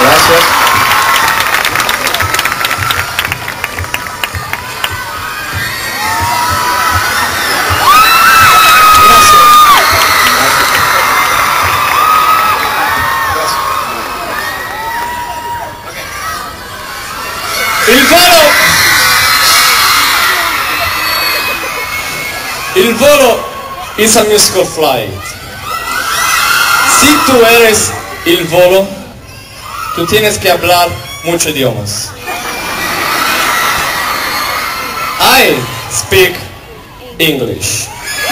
Gracias. Il volo is a musical flight. Si tú eres el volo, tú tienes que hablar muchos idiomas. I speak English.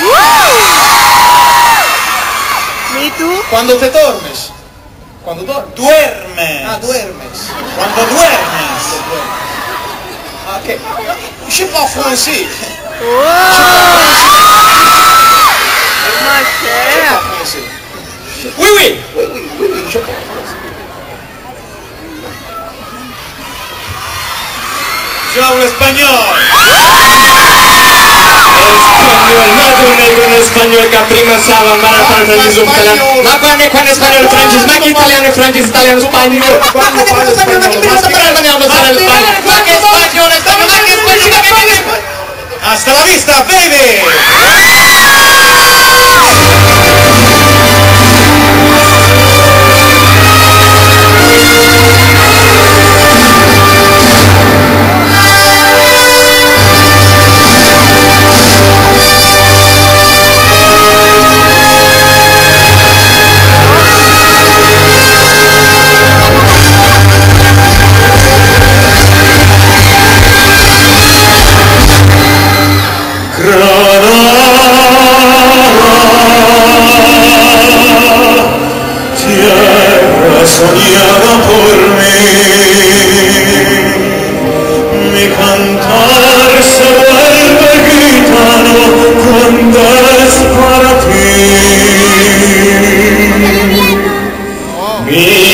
¿Y tú? Cuando te duermes. Cuando Duermes. Ah, duermes. Cuando duermes. Ah, ok. Je parle français. Ma chère. Oui, oui. Oui, oui, oui, oui, je parle français. Yo hablo español. Un espagnol che prima stava imbarazando di italiano. Ma quando è spagnolo francese, ma che italiano è francese, italiano spagnolo? Quando parlo spagnolo, Ma che spagnolo, ma che spagnolo, Hasta la vista, baby. Tierra soñada por mí, mi cantar se vuelve gitano cuando es para ti. Mi